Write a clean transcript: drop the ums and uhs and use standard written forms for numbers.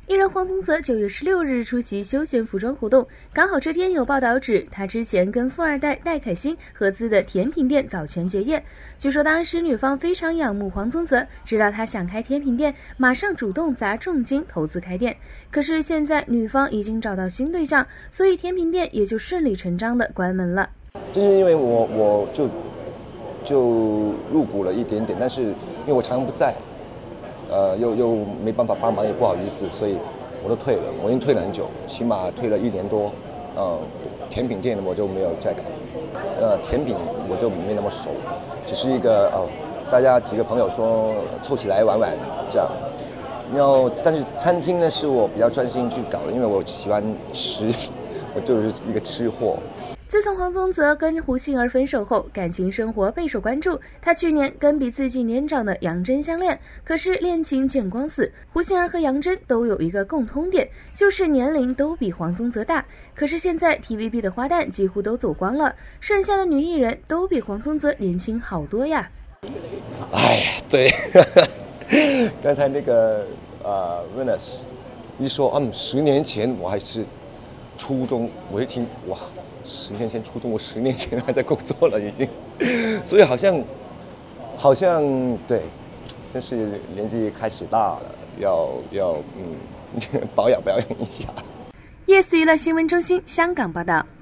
艺人黄宗泽9月16日出席休闲服装活动，刚好这天有报道指他之前跟富二代戴凯欣合资的甜品店早前结业。据说当时女方非常仰慕黄宗泽，知道他想开甜品店，马上主动砸重金投资开店。可是现在女方已经找到新对象，所以甜品店也就顺理成章的关门了。 就是因为我就入股了一点点，但是因为我常常不在。又没办法帮忙，也不好意思，所以我都退了。我已经退了很久，起码退了1年多。甜品店我就没有再搞。甜品我就没那么熟，只是一个大家几个朋友说凑起来玩玩这样。然后，但是餐厅呢是我比较专心去搞的，因为我喜欢吃，我就是一个吃货。 自从黄宗泽跟胡杏儿分手后，感情生活备受关注。他去年跟比自己年长的杨真相恋，可是恋情见光死。胡杏儿和杨真都有一个共通点，就是年龄都比黄宗泽大。可是现在 TVB 的花旦几乎都走光了，剩下的女艺人都比黄宗泽年轻好多呀。 哎，对，刚才那个Venus 一说10年前我还是初中，我一听哇。10年前初中，我10年前还在工作了，已经，所以好像对，但是年纪开始大了，要保养一下。 Yes 娱乐新闻中心香港报道。